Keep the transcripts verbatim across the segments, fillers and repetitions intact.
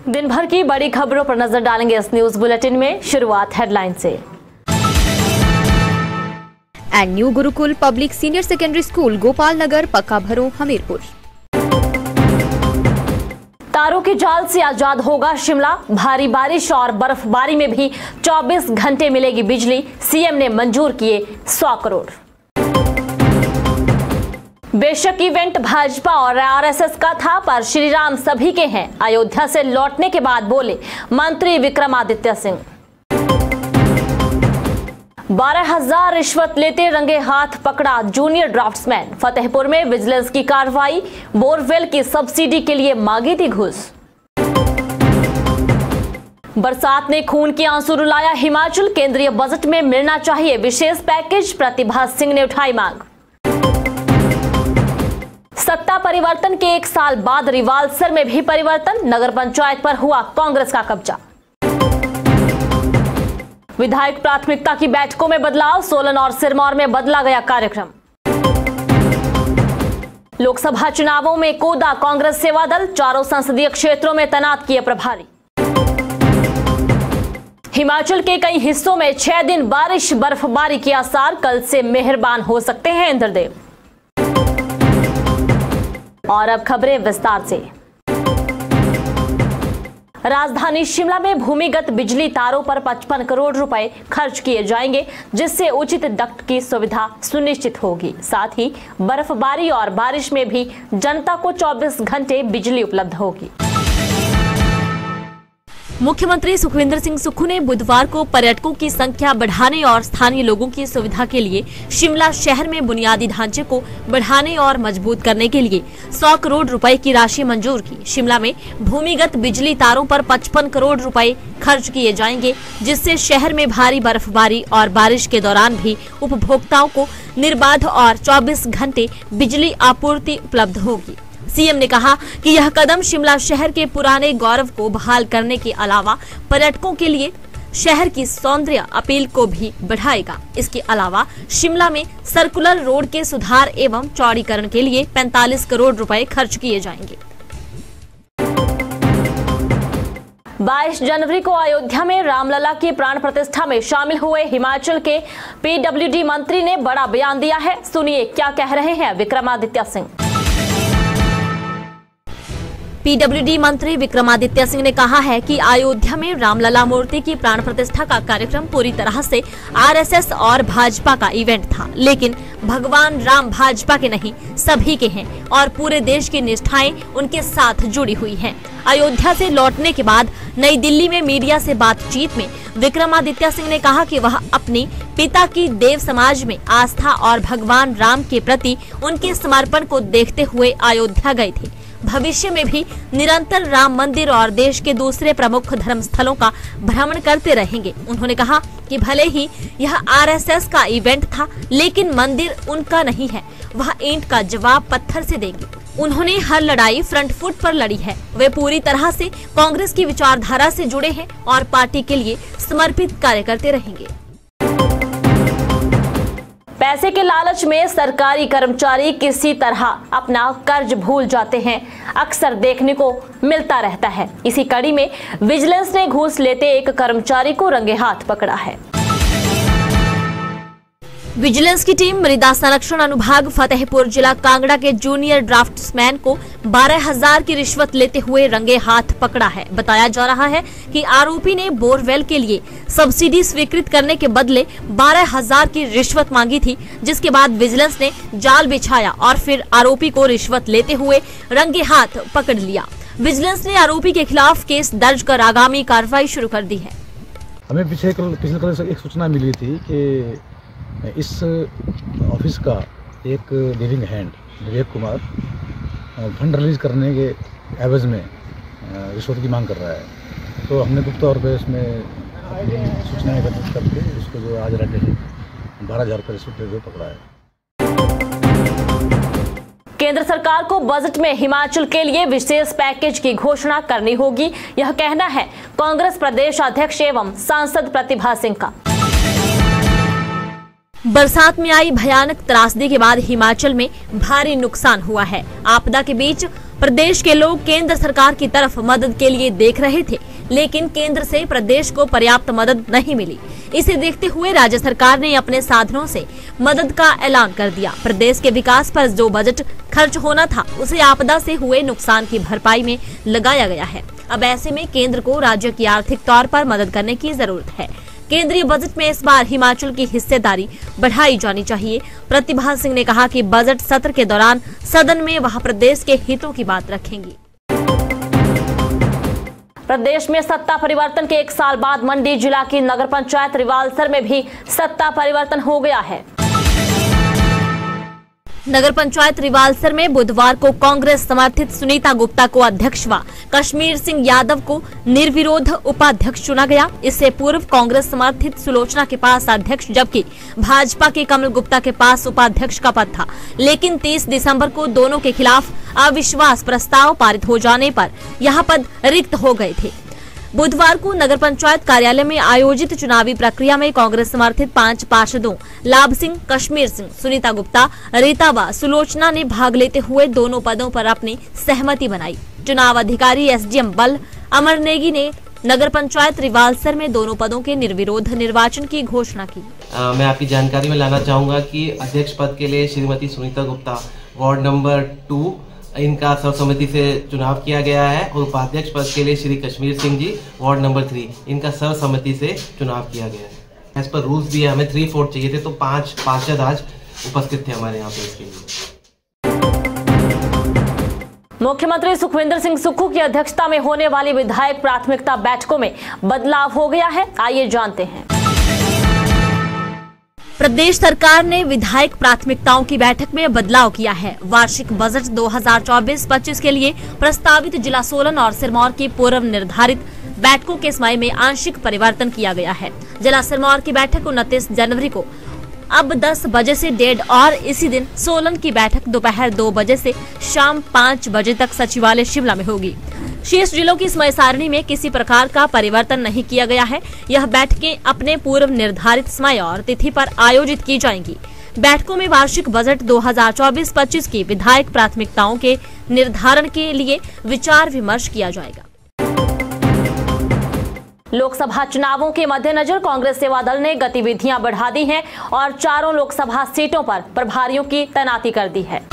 दिन भर की बड़ी खबरों पर नजर डालेंगे इस न्यूज बुलेटिन में। शुरुआत हेडलाइन से। And new Gurukul public senior secondary school Gopal Nagar Pakka Bharo Hamirpur. तारों के जाल से आजाद होगा शिमला, भारी बारिश और बर्फबारी में भी चौबीस घंटे मिलेगी बिजली, सीएम ने मंजूर किए सौ करोड़। बेशक इवेंट भाजपा और आरएसएस का था, पर श्रीराम सभी के हैं, अयोध्या से लौटने के बाद बोले मंत्री विक्रमादित्य सिंह। बारह हजार रिश्वत लेते रंगे हाथ पकड़ा जूनियर ड्राफ्ट्समैन, फतेहपुर में विजिलेंस की कार्रवाई, बोरवेल की सब्सिडी के लिए मांगी थी घूस। बरसात ने खून के आंसू रुलाया हिमाचल, केंद्रीय बजट में मिलना चाहिए विशेष पैकेज, प्रतिभा सिंह ने उठाई मांग। सत्ता परिवर्तन के एक साल बाद रिवालसर में भी परिवर्तन, नगर पंचायत पर हुआ कांग्रेस का कब्जा। विधायक प्राथमिकता की बैठकों में बदलाव, सोलन और सिरमौर में बदला गया कार्यक्रम। लोकसभा चुनावों में कूदा कांग्रेस सेवा दल, चारों संसदीय क्षेत्रों में तैनात किए प्रभारी। हिमाचल के कई हिस्सों में छह दिन बारिश बर्फबारी के आसार, कल से मेहरबान हो सकते हैं इंद्रदेव। और अब खबरें विस्तार से। राजधानी शिमला में भूमिगत बिजली तारों पर पचपन करोड़ रुपए खर्च किए जाएंगे, जिससे उचित डक्ट की सुविधा सुनिश्चित होगी। साथ ही बर्फबारी और बारिश में भी जनता को चौबीस घंटे बिजली उपलब्ध होगी। मुख्यमंत्री सुखविंदर सिंह सुक्खू ने बुधवार को पर्यटकों की संख्या बढ़ाने और स्थानीय लोगों की सुविधा के लिए शिमला शहर में बुनियादी ढांचे को बढ़ाने और मजबूत करने के लिए सौ करोड़ रुपए की राशि मंजूर की। शिमला में भूमिगत बिजली तारों पर पचपन करोड़ रुपए खर्च किए जाएंगे, जिससे शहर में भारी बर्फबारी और बारिश के दौरान भी उपभोक्ताओं को निर्बाध और चौबीस घंटे बिजली आपूर्ति उपलब्ध होगी। सीएम ने कहा कि यह कदम शिमला शहर के पुराने गौरव को बहाल करने के अलावा पर्यटकों के लिए शहर की सौंदर्य अपील को भी बढ़ाएगा। इसके अलावा शिमला में सर्कुलर रोड के सुधार एवं चौड़ीकरण के लिए पैंतालीस करोड़ रुपए खर्च किए जाएंगे। बाईस जनवरी को अयोध्या में रामलला की प्राण प्रतिष्ठा में शामिल हुए हिमाचल के पीडब्ल्यूडी मंत्री ने बड़ा बयान दिया है। सुनिए क्या कह रहे हैं विक्रमादित्य सिंह। पीडब्ल्यूडी मंत्री विक्रमादित्य सिंह ने कहा है कि अयोध्या में रामलला मूर्ति की प्राण प्रतिष्ठा का कार्यक्रम पूरी तरह से आरएसएस और भाजपा का इवेंट था, लेकिन भगवान राम भाजपा के नहीं सभी के हैं और पूरे देश की निष्ठाएं उनके साथ जुड़ी हुई हैं। अयोध्या से लौटने के बाद नई दिल्ली में मीडिया से बातचीत में विक्रमादित्य सिंह ने कहा कि वह अपने पिता की देव समाज में आस्था और भगवान राम के प्रति उनके समर्पण को देखते हुए अयोध्या गए थे। भविष्य में भी निरंतर राम मंदिर और देश के दूसरे प्रमुख धर्म स्थलों का भ्रमण करते रहेंगे। उन्होंने कहा कि भले ही यह आरएसएस का इवेंट था, लेकिन मंदिर उनका नहीं है, वह ईंट का जवाब पत्थर से देंगे। उन्होंने हर लड़ाई फ्रंट फुट पर लड़ी है। वे पूरी तरह से कांग्रेस की विचारधारा से जुड़े हैं और पार्टी के लिए समर्पित कार्य करते रहेंगे। पैसे के लालच में सरकारी कर्मचारी किसी तरह अपना कर्ज भूल जाते हैं, अक्सर देखने को मिलता रहता है। इसी कड़ी में विजिलेंस ने घूस लेते एक कर्मचारी को रंगे हाथ पकड़ा है। विजिलेंस की टीम मृदा संरक्षण अनुभाग फतेहपुर जिला कांगड़ा के जूनियर ड्राफ्ट्समैन को बारह हजार की रिश्वत लेते हुए रंगे हाथ पकड़ा है। बताया जा रहा है कि आरोपी ने बोरवेल के लिए सब्सिडी स्वीकृत करने के बदले बारह हजार की रिश्वत मांगी थी, जिसके बाद विजिलेंस ने जाल बिछाया और फिर आरोपी को रिश्वत लेते हुए रंगे हाथ पकड़ लिया। विजिलेंस ने आरोपी के खिलाफ केस दर्ज कर आगामी कार्रवाई शुरू कर दी है। हमें पिछले कल पिछले कल से एक सूचना मिली थी कि इस ऑफिस का एक living hand Vivek Kumar fund release करने के एवज में रिश्वत की मांग कर रहा है। तो हमने गुप्त तौर पे इसमें अपनी सूचनाएं एकत्रित करके उसको जो आज रेड है बारह हजार रुपये रिश्वत लेते हुए पकड़ा है। केंद्र सरकार को बजट में हिमाचल के लिए विशेष पैकेज की घोषणा करनी होगी, यह कहना है कांग्रेस प्रदेश अध्यक्ष एवं सांसद प्रतिभा सिंह का। बरसात में आई भयानक त्रासदी के बाद हिमाचल में भारी नुकसान हुआ है। आपदा के बीच प्रदेश के लोग केंद्र सरकार की तरफ मदद के लिए देख रहे थे, लेकिन केंद्र से प्रदेश को पर्याप्त मदद नहीं मिली। इसे देखते हुए राज्य सरकार ने अपने साधनों से मदद का ऐलान कर दिया। प्रदेश के विकास पर जो बजट खर्च होना था, उसे आपदा से हुए नुकसान की भरपाई में लगाया गया है। अब ऐसे में केंद्र को राज्य की आर्थिक तौर पर मदद करने की जरूरत है। केंद्रीय बजट में इस बार हिमाचल की हिस्सेदारी बढ़ाई जानी चाहिए। प्रतिभा सिंह ने कहा कि बजट सत्र के दौरान सदन में वह प्रदेश के हितों की बात रखेंगी। प्रदेश में सत्ता परिवर्तन के एक साल बाद मंडी जिला की नगर पंचायत रिवाल्सर में भी सत्ता परिवर्तन हो गया है। नगर पंचायत रिवाल्सर में बुधवार को कांग्रेस समर्थित सुनीता गुप्ता को अध्यक्ष व कश्मीर सिंह यादव को निर्विरोध उपाध्यक्ष चुना गया। इससे पूर्व कांग्रेस समर्थित सुलोचना के पास अध्यक्ष, जबकि भाजपा के कमल गुप्ता के पास उपाध्यक्ष का पद था। लेकिन तीस दिसंबर को दोनों के खिलाफ अविश्वास प्रस्ताव पारित हो जाने पर यह पद रिक्त हो गए थे। बुधवार को नगर पंचायत कार्यालय में आयोजित चुनावी प्रक्रिया में कांग्रेस समर्थित पांच पार्षदों लाभ सिंह, कश्मीर सिंह, सुनीता गुप्ता, रीता व सुलोचना ने भाग लेते हुए दोनों पदों पर अपनी सहमति बनाई। चुनाव अधिकारी एसडीएम बल अमर नेगी ने नगर पंचायत रिवाल्सर में दोनों पदों के निर्विरोध निर्वाचन की घोषणा की। आ, मैं आपकी जानकारी में लाना चाहूंगा कि अध्यक्ष पद के लिए Shrimati Sunita Gupta ward number two इनका सर्वसम्मति से चुनाव किया गया है और उपाध्यक्ष पद के लिए Shri Kashmir Singh ji ward number three इनका सर्वसम्मति से चुनाव किया गया है। एज पर रूल्स भी हमें थ्री फोर्थ चाहिए थे, तो पांच पार्षद आज उपस्थित थे हमारे यहाँ पे इसके लिए। मुख्यमंत्री सुखविंदर सिंह सुक्खू की अध्यक्षता में होने वाली विधायक प्राथमिकता बैठकों में बदलाव हो गया है। आइए जानते हैं। प्रदेश सरकार ने विधायक प्राथमिकताओं की बैठक में बदलाव किया है। वार्षिक बजट दो हज़ार चौबीस पच्चीस के लिए प्रस्तावित जिला सोलन और सिरमौर की पूर्व निर्धारित बैठकों के समय में आंशिक परिवर्तन किया गया है। जिला सिरमौर की बैठक उनतीस जनवरी को अब दस बजे से डेढ़ और इसी दिन सोलन की बैठक दोपहर दो बजे से शाम पाँच बजे तक सचिवालय शिमला में होगी। शेष जिलों की समय सारणी में किसी प्रकार का परिवर्तन नहीं किया गया है। यह बैठकें अपने पूर्व निर्धारित समय और तिथि पर आयोजित की जाएंगी। बैठकों में वार्षिक बजट दो हज़ार चौबीस पच्चीस की विधायक प्राथमिकताओं के निर्धारण के लिए विचार विमर्श किया जाएगा। लोकसभा चुनावों के मद्देनजर कांग्रेस सेवा दल ने गतिविधियां बढ़ा दी हैं और चारों लोकसभा सीटों पर प्रभारियों की तैनाती कर दी है।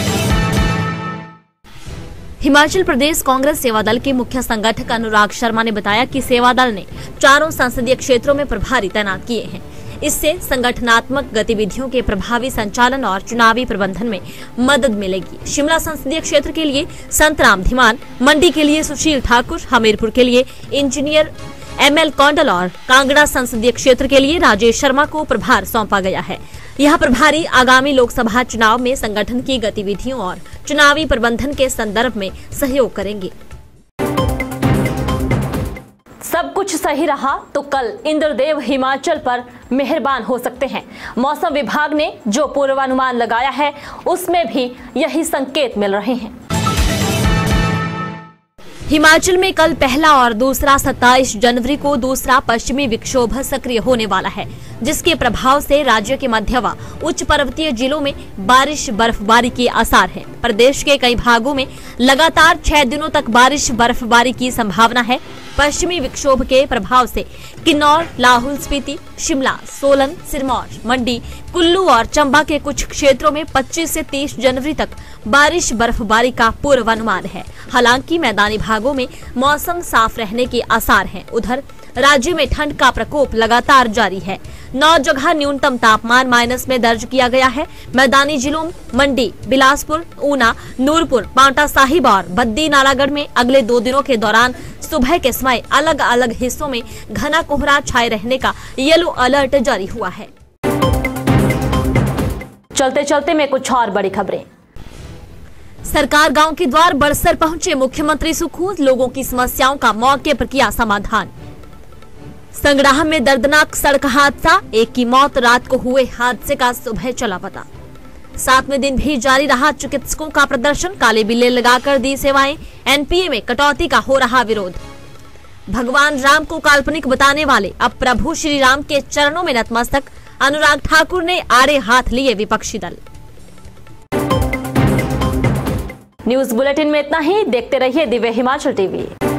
हिमाचल प्रदेश कांग्रेस सेवा दल के मुख्य संगठक अनुराग शर्मा ने बताया कि सेवा दल ने चारों संसदीय क्षेत्रों में प्रभारी तैनात किए हैं। इससे संगठनात्मक गतिविधियों के प्रभावी संचालन और चुनावी प्रबंधन में मदद मिलेगी। शिमला संसदीय क्षेत्र के लिए संतराम धीमान, मंडी के लिए सुशील ठाकुर, हमीरपुर के लिए इंजीनियर एम एल कौंडल और कांगड़ा संसदीय क्षेत्र के लिए राजेश शर्मा को प्रभार सौंपा गया है। यह प्रभारी आगामी लोकसभा चुनाव में संगठन की गतिविधियों और चुनावी प्रबंधन के संदर्भ में सहयोग करेंगे। सब कुछ सही रहा तो कल इंद्रदेव हिमाचल पर मेहरबान हो सकते हैं। मौसम विभाग ने जो पूर्वानुमान लगाया है उसमें भी यही संकेत मिल रहे हैं। हिमाचल में कल पहला और दूसरा सत्ताईस जनवरी को दूसरा पश्चिमी विक्षोभ सक्रिय होने वाला है, जिसके प्रभाव से राज्य के मध्य व उच्च पर्वतीय जिलों में बारिश बर्फबारी के आसार हैं। प्रदेश के कई भागों में लगातार छह दिनों तक बारिश बर्फबारी की संभावना है। पश्चिमी विक्षोभ के प्रभाव से किन्नौर, लाहौल स्पीति, शिमला, सोलन, सिरमौर, मंडी, कुल्लू और चंबा के कुछ क्षेत्रों में पच्चीस से तीस जनवरी तक बारिश बर्फबारी का पूर्वानुमान है। हालांकि मैदानी भागों में मौसम साफ रहने के आसार हैं। उधर राज्य में ठंड का प्रकोप लगातार जारी है। नौ जगह न्यूनतम तापमान माइनस में दर्ज किया गया है। मैदानी जिलों मंडी, बिलासपुर, ऊना, नूरपुर, पांवटा साहिब और बद्दी नालागढ़ में अगले दो दिनों के दौरान सुबह के समय अलग अलग हिस्सों में घना कोहरा छाए रहने का येलो अलर्ट जारी हुआ है। चलते चलते में कुछ और बड़ी खबरें। सरकार गांव के द्वार बड़सर पहुंचे मुख्यमंत्री सुक्खू, लोगों की समस्याओं का मौके पर किया समाधान। संगड़ाह में दर्दनाक सड़क हादसा, एक की मौत, रात को हुए हादसे का सुबह चला पता। सातवें दिन भी जारी रहा चिकित्सकों का प्रदर्शन, काले बिल्ले लगाकर दी सेवाएं, एनपीए में कटौती का हो रहा विरोध। भगवान राम को काल्पनिक बताने वाले अब प्रभु श्री राम के चरणों में नतमस्तक, अनुराग ठाकुर ने आड़े हाथ लिए विपक्षी दल। न्यूज बुलेटिन में इतना ही। देखते रहिए दिव्य हिमाचल टीवी।